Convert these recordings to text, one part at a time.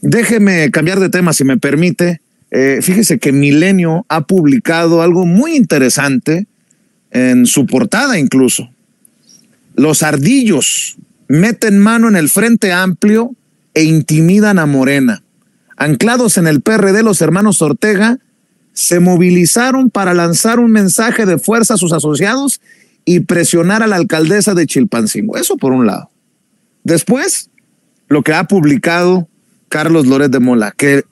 Déjeme cambiar de tema, si me permite. Fíjese que Milenio ha publicado algo muy interesante en su portada incluso. Los ardillos meten mano en el Frente Amplio e intimidan a Morena. Anclados en el PRD, los hermanos Ortega se movilizaron para lanzar un mensaje de fuerza a sus asociados y presionar a la alcaldesa de Chilpancingo. Eso por un lado. Después, lo que ha publicado Carlos Loret de Mola, que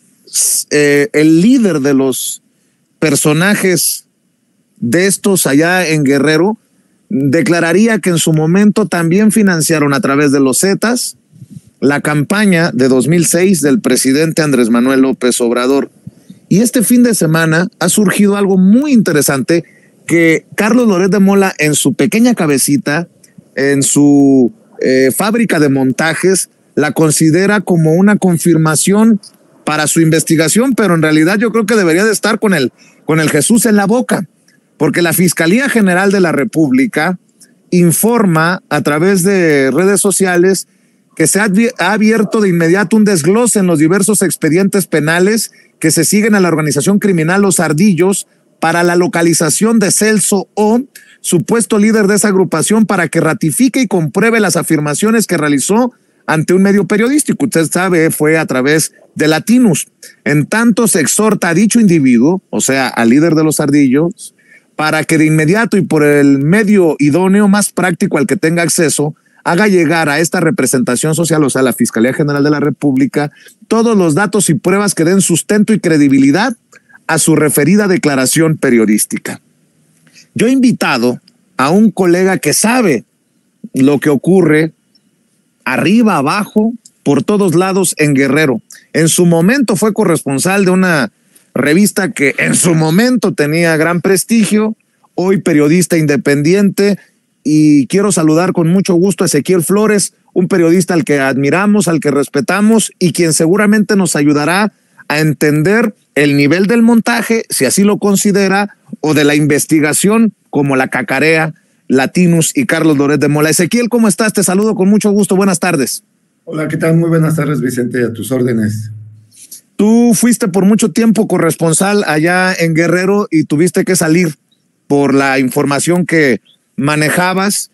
el líder de los personajes de estos allá en Guerrero declararía que en su momento también financiaron a través de los Zetas la campaña de 2006 del presidente Andrés Manuel López Obrador. Y este fin de semana ha surgido algo muy interesante que Carlos Loret de Mola, en su pequeña cabecita, en su fábrica de montajes, la considera como una confirmación para su investigación, pero en realidad yo creo que debería de estar con el Jesús en la boca, porque la Fiscalía General de la República informa a través de redes sociales que se ha abierto de inmediato un desglose en los diversos expedientes penales que se siguen a la organización criminal Los Ardillos para la localización de Celso O, supuesto líder de esa agrupación, para que ratifique y compruebe las afirmaciones que realizó ante un medio periodístico. Usted sabe, fue a través de Latinus. En tanto, se exhorta a dicho individuo, o sea, al líder de Los Ardillos, para que de inmediato y por el medio idóneo, más práctico al que tenga acceso, haga llegar a esta representación social, o sea, la Fiscalía General de la República, todos los datos y pruebas que den sustento y credibilidad a su referida declaración periodística. Yo he invitado a un colega que sabe lo que ocurre arriba, abajo, por todos lados en Guerrero. En su momento fue corresponsal de una revista que en su momento tenía gran prestigio, hoy periodista independiente, y quiero saludar con mucho gusto a Ezequiel Flores, un periodista al que admiramos, al que respetamos y quien seguramente nos ayudará a entender el nivel del montaje, si así lo considera, o de la investigación, como la cacarea Latinus y Carlos Loret de Mola. Ezequiel, ¿cómo estás? Te saludo con mucho gusto. Buenas tardes. Hola, ¿qué tal? Muy buenas tardes, Vicente, a tus órdenes. Tú fuiste por mucho tiempo corresponsal allá en Guerrero y tuviste que salir por la información que manejabas.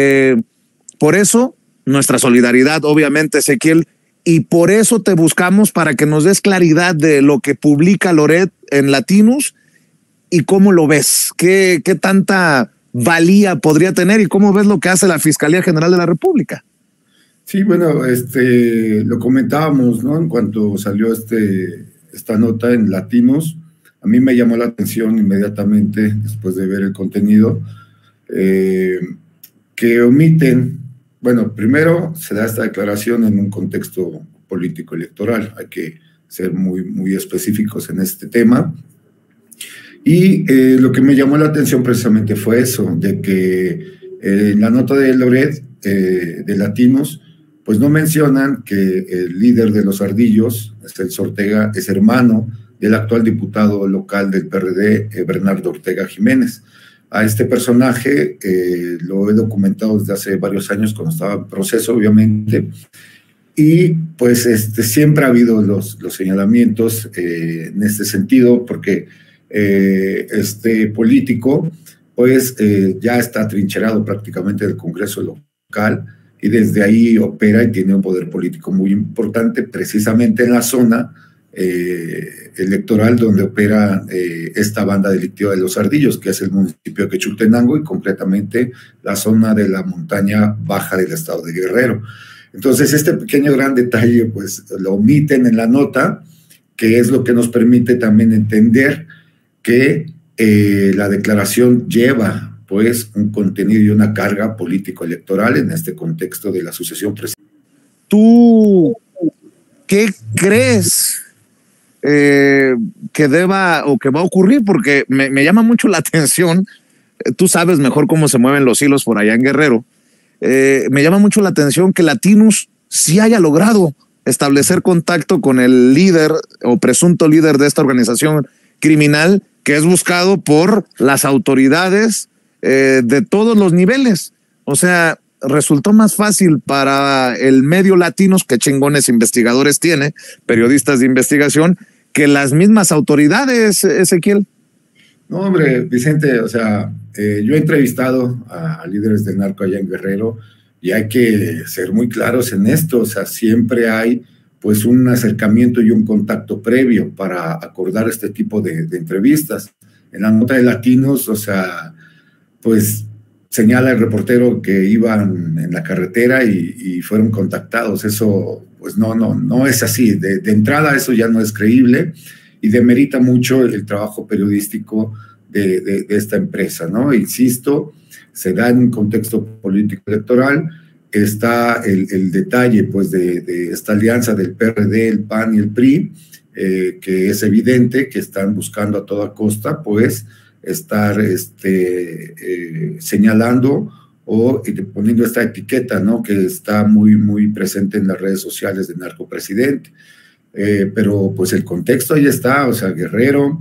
Por eso, nuestra solidaridad, obviamente, Ezequiel, y por eso te buscamos para que nos des claridad de lo que publica Loret en Latinus y cómo lo ves, qué tanta valía podría tener y cómo ves lo que hace la Fiscalía General de la República. Sí, bueno, lo comentábamos, ¿no? En cuanto salió esta nota en Latinus, a mí me llamó la atención inmediatamente, después de ver el contenido, que omiten, bueno, primero se da esta declaración en un contexto político electoral, hay que ser muy, muy específicos en este tema, y lo que me llamó la atención precisamente fue eso, de que la nota de Loret, de Latinus, pues no mencionan que el líder de Los Ardillos, Celso Ortega, es hermano del actual diputado local del PRD, Bernardo Ortega Jiménez. A este personaje lo he documentado desde hace varios años, cuando estaba en proceso, obviamente, y pues siempre ha habido los señalamientos en este sentido, porque este político pues ya está atrincherado prácticamente del Congreso local y desde ahí opera y tiene un poder político muy importante precisamente en la zona electoral donde opera esta banda delictiva de Los Ardillos, que es el municipio de Quechultenango y concretamente la zona de la montaña baja del estado de Guerrero. Entonces este pequeño gran detalle pues lo omiten en la nota, que es lo que nos permite también entender que la declaración lleva pues un contenido y una carga político-electoral en este contexto de la sucesión presidencial. ¿Tú qué crees que deba o que va a ocurrir? Porque me llama mucho la atención, tú sabes mejor cómo se mueven los hilos por allá en Guerrero, me llama mucho la atención que Latinus sí haya logrado establecer contacto con el líder o presunto líder de esta organización criminal, que es buscado por las autoridades de todos los niveles. O sea, resultó más fácil para el medio Latinos, que chingones investigadores tiene, periodistas de investigación, que las mismas autoridades, Ezequiel. No, hombre, Vicente, o sea, yo he entrevistado a líderes del narco allá en Guerrero y hay que ser muy claros en esto, o sea, siempre hay pues un acercamiento y un contacto previo para acordar este tipo de entrevistas. En la nota de Latinos, o sea, pues señala el reportero que iban en la carretera y fueron contactados. Eso, pues no es así. De entrada, eso ya no es creíble y demerita mucho el trabajo periodístico de esta empresa, ¿no? Insisto, se da en un contexto político electoral. Está el detalle, pues, de esta alianza del PRD, el PAN y el PRI, que es evidente que están buscando a toda costa, pues, estar señalando o poniendo esta etiqueta, ¿no? Que está muy, muy presente en las redes sociales del narcopresidente. Pero, pues, el contexto ahí está, o sea, Guerrero,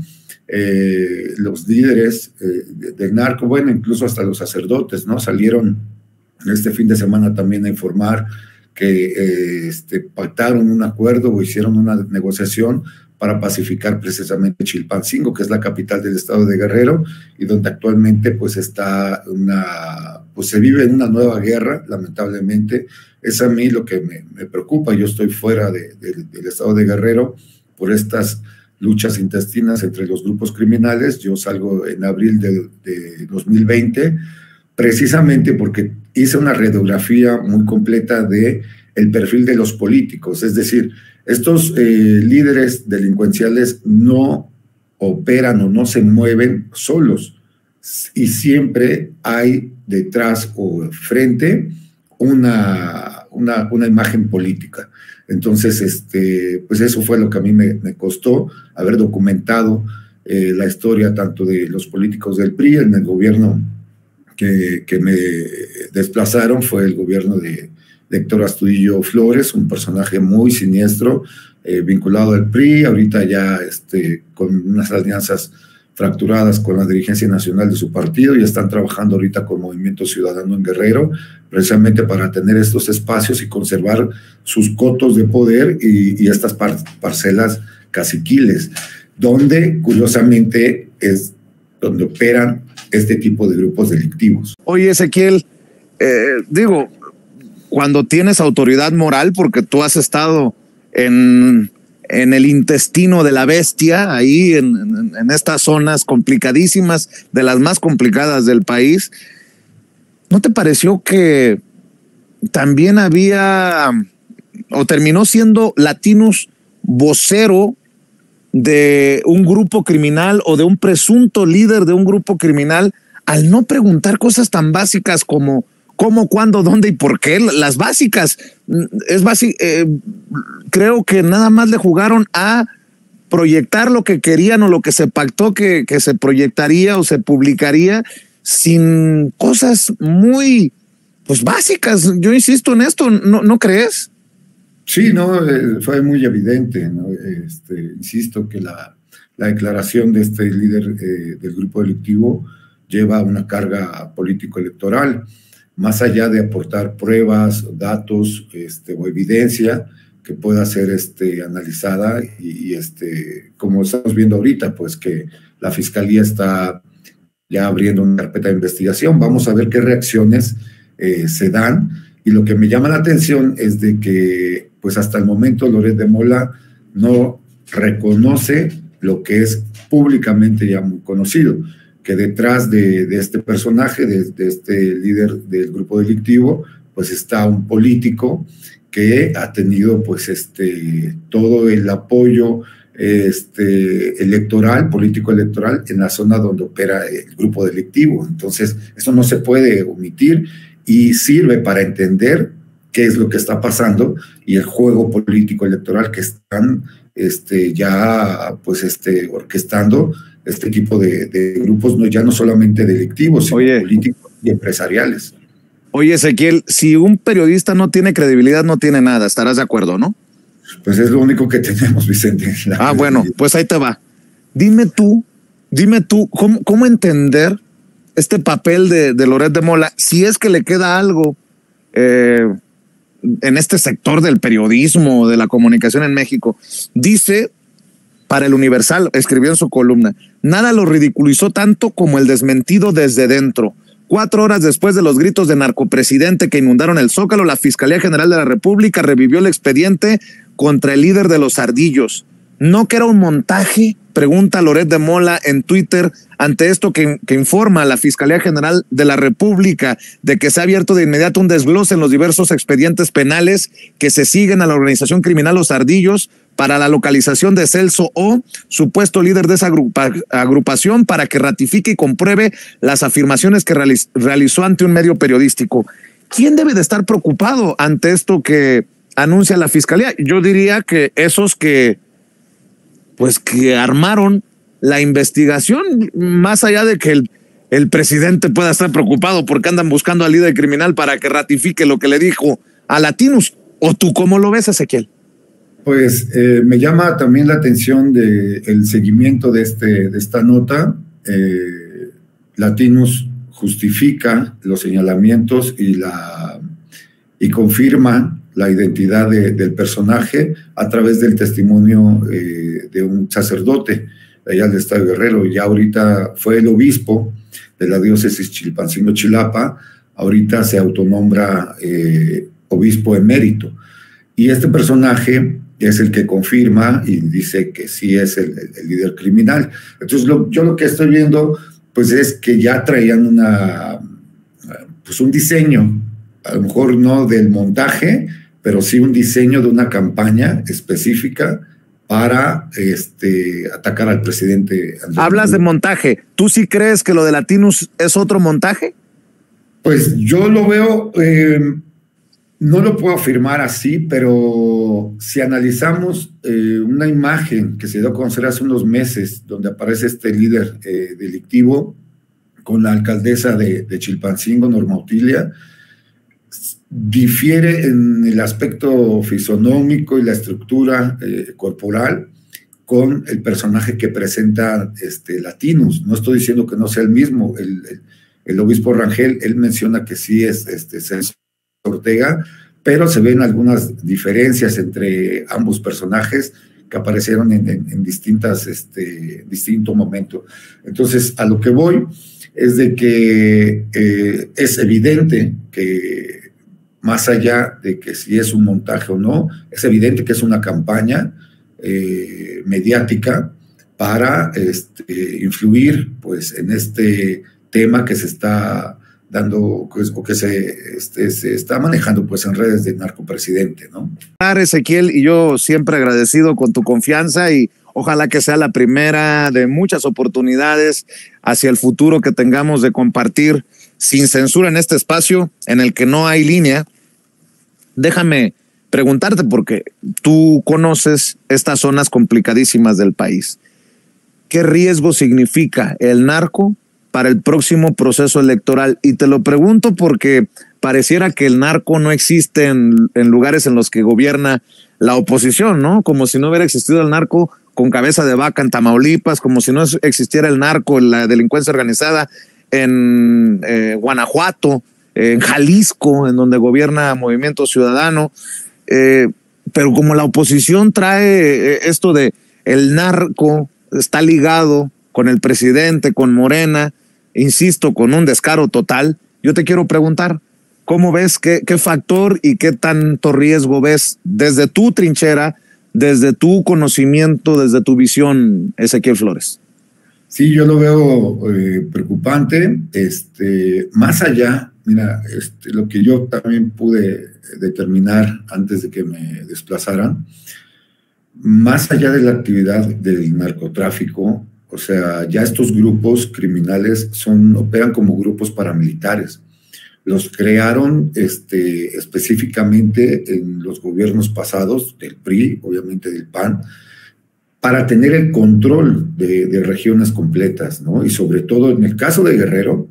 los líderes del narco, bueno, incluso hasta los sacerdotes, ¿no? Salieron este fin de semana también a informar que pactaron un acuerdo o hicieron una negociación para pacificar precisamente Chilpancingo, que es la capital del estado de Guerrero, y donde actualmente pues pues se vive en una nueva guerra, lamentablemente. Es a mí lo que me preocupa. Yo estoy fuera del estado de Guerrero por estas luchas intestinas entre los grupos criminales. Yo salgo en abril de 2020, precisamente porque hice una radiografía muy completa de el perfil de los políticos, es decir, estos líderes delincuenciales no operan o no se mueven solos y siempre hay detrás o frente una imagen política. Entonces, pues eso fue lo que a mí me costó haber documentado la historia tanto de los políticos del PRI en el gobierno que me desplazaron. Fue el gobierno de Héctor Astudillo Flores, un personaje muy siniestro, vinculado al PRI, ahorita ya con unas alianzas fracturadas con la dirigencia nacional de su partido, y están trabajando ahorita con Movimiento Ciudadano en Guerrero, precisamente para tener estos espacios y conservar sus cotos de poder y estas parcelas caciquiles, donde curiosamente es donde operan este tipo de grupos delictivos. Oye, Ezequiel, digo, cuando tienes autoridad moral, porque tú has estado en el intestino de la bestia, ahí en estas zonas complicadísimas, de las más complicadas del país, ¿no te pareció que también había, o terminó siendo Latinos vocero de un grupo criminal o de un presunto líder de un grupo criminal, al no preguntar cosas tan básicas como cómo, cuándo, dónde y por qué? Las básicas, creo que nada más le jugaron a proyectar lo que querían o lo que se pactó que se proyectaría o se publicaría, sin cosas muy pues básicas. Yo insisto en esto, ¿no crees? Sí, no, fue muy evidente, ¿no? Insisto que la declaración de este líder del grupo delictivo lleva una carga político-electoral, más allá de aportar pruebas, datos o evidencia que pueda ser analizada y como estamos viendo ahorita, pues que la Fiscalía está ya abriendo una carpeta de investigación. Vamos a ver qué reacciones se dan, y lo que me llama la atención es de que pues hasta el momento Loret de Mola no reconoce lo que es públicamente ya muy conocido, que detrás de este personaje, de este líder del grupo delictivo, pues está un político que ha tenido pues todo el apoyo electoral, político electoral, en la zona donde opera el grupo delictivo. Entonces, eso no se puede omitir y sirve para entender qué es lo que está pasando y el juego político electoral que están ya pues orquestando este tipo de grupos, ya no solamente delictivos, sino políticos y empresariales. Oye, Ezequiel, si un periodista no tiene credibilidad, no tiene nada, estarás de acuerdo, ¿no? Pues es lo único que tenemos, Vicente. Bueno, pues ahí te va. Dime tú, ¿cómo entender este papel de Loret de Mola, si es que le queda algo en este sector del periodismo, de la comunicación en México. Dice, para el Universal, escribió en su columna, nada lo ridiculizó tanto como el desmentido desde dentro. 4 horas después de los gritos de narcopresidente que inundaron el Zócalo, la Fiscalía General de la República revivió el expediente contra el líder de los Ardillos. ¿No que era un montaje? Pregunta Loret de Mola en Twitter ante esto que informa a la Fiscalía General de la República de que se ha abierto de inmediato un desglose en los diversos expedientes penales que se siguen a la organización criminal Los Ardillos para la localización de Celso O, supuesto líder de esa agrupación, para que ratifique y compruebe las afirmaciones que realizó ante un medio periodístico. ¿Quién debe de estar preocupado ante esto que anuncia la Fiscalía? Yo diría que esos que armaron la investigación, más allá de que el presidente pueda estar preocupado porque andan buscando al líder criminal para que ratifique lo que le dijo a Latinus. ¿O tú cómo lo ves, Ezequiel? Pues me llama también la atención el seguimiento de esta nota. Latinus justifica los señalamientos y confirma la identidad del personaje a través del testimonio de un sacerdote de allá del estado de Guerrero. Ya ahorita fue el obispo de la diócesis Chilpancingo-Chilapa, ahorita se autonombra obispo emérito. Y este personaje es el que confirma y dice que sí es el líder criminal. Entonces yo lo que estoy viendo pues es que ya traían un diseño, a lo mejor no del montaje, pero sí un diseño de una campaña específica para atacar al presidente. Hablas de montaje. ¿Tú sí crees que lo de Latinus es otro montaje? Pues yo lo veo, no lo puedo afirmar así, pero si analizamos una imagen que se dio a conocer hace unos meses, donde aparece este líder delictivo con la alcaldesa de Chilpancingo, Norma Otilia, difiere en el aspecto fisonómico y la estructura corporal con el personaje que presenta Latinus. No estoy diciendo que no sea el mismo. El obispo Rangel, él menciona que sí es Celso Ortega, pero se ven algunas diferencias entre ambos personajes que aparecieron en distinto momento. Entonces, a lo que voy es de que es evidente que más allá de que si es un montaje o no, es evidente que es una campaña mediática para influir pues, en este tema que se está dando, pues, o que se está manejando pues, en redes de narcopresidente, ¿no? Ezequiel, y yo siempre agradecido con tu confianza y ojalá que sea la primera de muchas oportunidades hacia el futuro que tengamos de compartir sin censura en este espacio en el que no hay línea. Déjame preguntarte, porque tú conoces estas zonas complicadísimas del país. ¿Qué riesgo significa el narco para el próximo proceso electoral? Y te lo pregunto porque pareciera que el narco no existe en lugares en los que gobierna la oposición, ¿no? Como si no hubiera existido el narco con cabeza de vaca en Tamaulipas, como si no existiera el narco, la delincuencia organizada en Guanajuato, en Jalisco, en donde gobierna Movimiento Ciudadano. Pero como la oposición trae esto de el narco está ligado con el presidente, con Morena, insisto, con un descaro total, yo te quiero preguntar, ¿cómo ves, qué factor y qué tanto riesgo ves desde tu trinchera, desde tu conocimiento, desde tu visión, Ezequiel Flores? Sí, yo lo veo preocupante. Más allá, mira, lo que yo también pude determinar antes de que me desplazaran, más allá de la actividad del narcotráfico, o sea, ya estos grupos criminales operan como grupos paramilitares. Los crearon específicamente en los gobiernos pasados, del PRI, obviamente del PAN, para tener el control de regiones completas, ¿no? Y sobre todo en el caso de Guerrero,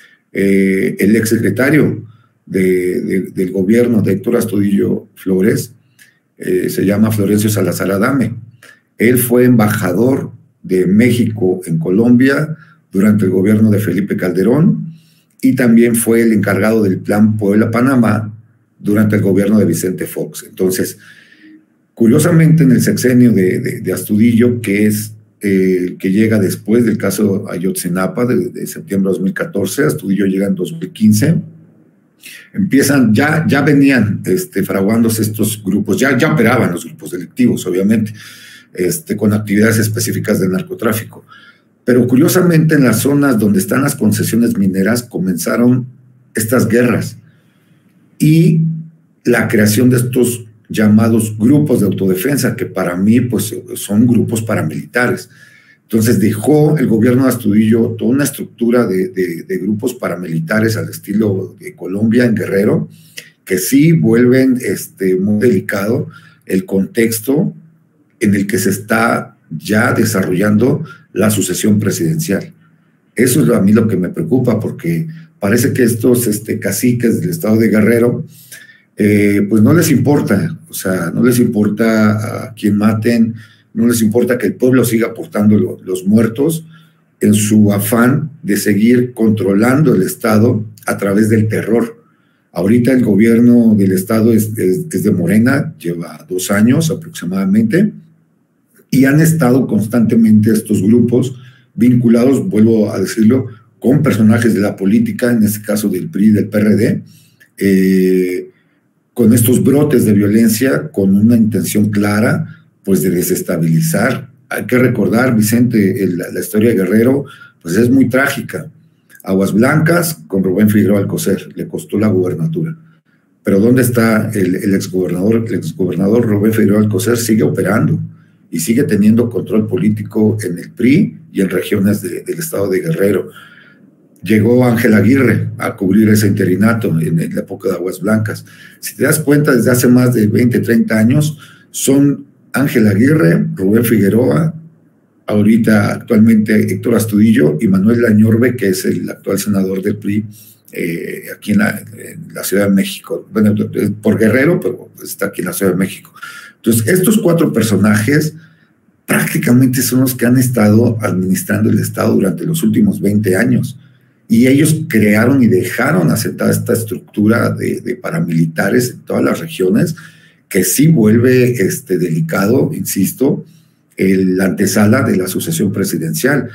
el exsecretario del gobierno de Héctor Astudillo Flores se llama Florencio Salazar Adame. Él fue embajador de México en Colombia durante el gobierno de Felipe Calderón y también fue el encargado del Plan Puebla-Panamá durante el gobierno de Vicente Fox. Entonces, curiosamente, en el sexenio de Astudillo, que es el que llega después del caso Ayotzinapa de septiembre de 2014, Astudillo llega en 2015, empiezan, ya venían fraguándose estos grupos, ya operaban los grupos delictivos, obviamente, con actividades específicas de narcotráfico. Pero curiosamente en las zonas donde están las concesiones mineras comenzaron estas guerras y la creación de estos llamados grupos de autodefensa, que para mí pues son grupos paramilitares. Entonces dejó el gobierno de Astudillo toda una estructura de grupos paramilitares al estilo de Colombia en Guerrero, que sí vuelven muy delicado el contexto en el que se está ya desarrollando la sucesión presidencial. Eso es a mí lo que me preocupa, porque parece que estos caciques del estado de Guerrero, pues no les importa, o sea, no les importa a quién maten, no les importa que el pueblo siga aportando los muertos en su afán de seguir controlando el estado a través del terror. Ahorita el gobierno del estado es de Morena, lleva 2 años aproximadamente, y han estado constantemente estos grupos vinculados, vuelvo a decirlo, con personajes de la política, en este caso del PRI, del PRD, con estos brotes de violencia, con una intención clara, pues de desestabilizar. Hay que recordar, Vicente, la historia de Guerrero, pues es muy trágica. Aguas Blancas con Rubén Figueroa Alcocer, le costó la gubernatura. Pero ¿dónde está el exgobernador? El exgobernador Rubén Figueroa Alcocer sigue operando y sigue teniendo control político en el PRI y en regiones del estado de Guerrero. Llegó Ángel Aguirre a cubrir ese interinato en la época de Aguas Blancas. Si te das cuenta, desde hace más de 20, 30 años, son Ángel Aguirre, Rubén Figueroa, ahorita actualmente Héctor Astudillo y Manuel Añorbe, que es el actual senador del PRI aquí en la Ciudad de México. Bueno, por Guerrero, pero está aquí en la Ciudad de México. Entonces, estos 4 personajes prácticamente son los que han estado administrando el Estado durante los últimos 20 años. Y ellos crearon y dejaron asentada esta estructura de paramilitares en todas las regiones, que sí vuelve delicado, insisto, la antesala de la sucesión presidencial,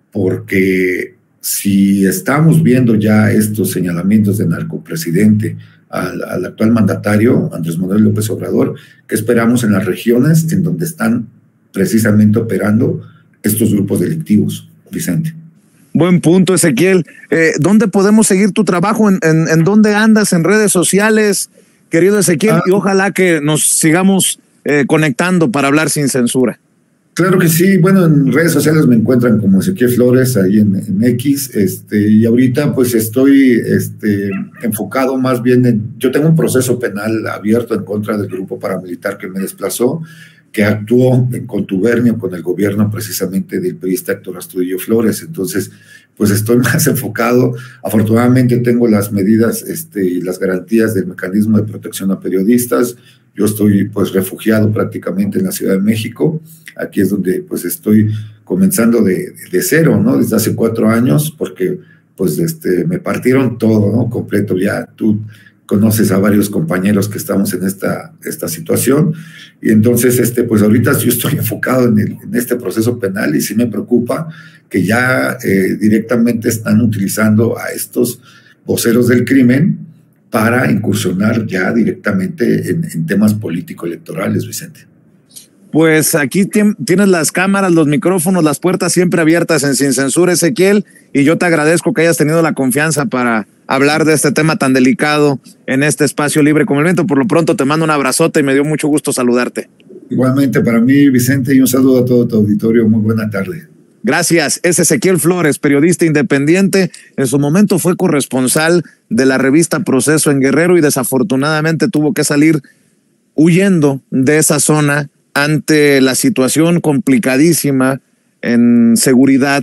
porque si estamos viendo ya estos señalamientos de narcopresidente al actual mandatario, Andrés Manuel López Obrador, ¿qué esperamos en las regiones en donde están precisamente operando estos grupos delictivos, Vicente? Buen punto, Ezequiel. ¿Dónde podemos seguir tu trabajo? ¿En dónde andas? ¿En redes sociales, querido Ezequiel? Y ojalá que nos sigamos conectando para hablar sin censura. Claro que sí. Bueno, en redes sociales me encuentran como Ezequiel Flores, ahí en X, y ahorita pues estoy enfocado más bien yo tengo un proceso penal abierto en contra del grupo paramilitar que me desplazó, que actuó en contubernio con el gobierno precisamente del periodista Héctor Astudillo Flores. Entonces, pues estoy más enfocado. Afortunadamente tengo las medidas y las garantías del mecanismo de protección a periodistas. Yo estoy pues refugiado prácticamente en la Ciudad de México. Aquí es donde pues estoy comenzando de cero, ¿no? Desde hace 4 años, porque pues me partieron todo, ¿no? Completo. Ya tú conoces a varios compañeros que estamos en esta situación, y entonces pues ahorita yo estoy enfocado en este proceso penal, y sí me preocupa que ya directamente están utilizando a estos voceros del crimen para incursionar ya directamente en temas político-electorales, Vicente. Pues aquí tienes las cámaras, los micrófonos, las puertas siempre abiertas en Sin Censura, Ezequiel, y yo te agradezco que hayas tenido la confianza para hablar de este tema tan delicado en este espacio libre como el viento. Por lo pronto te mando un abrazote y me dio mucho gusto saludarte. Igualmente para mí, Vicente, y un saludo a todo tu auditorio. Muy buena tarde. Gracias. Es Ezequiel Flores, periodista independiente. En su momento fue corresponsal de la revista Proceso en Guerrero y desafortunadamente tuvo que salir huyendo de esa zona ante la situación complicadísima en seguridad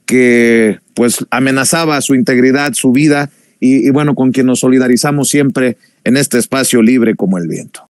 que pues amenazaba su integridad, su vida, y bueno, con quien nos solidarizamos siempre en este espacio libre como el viento.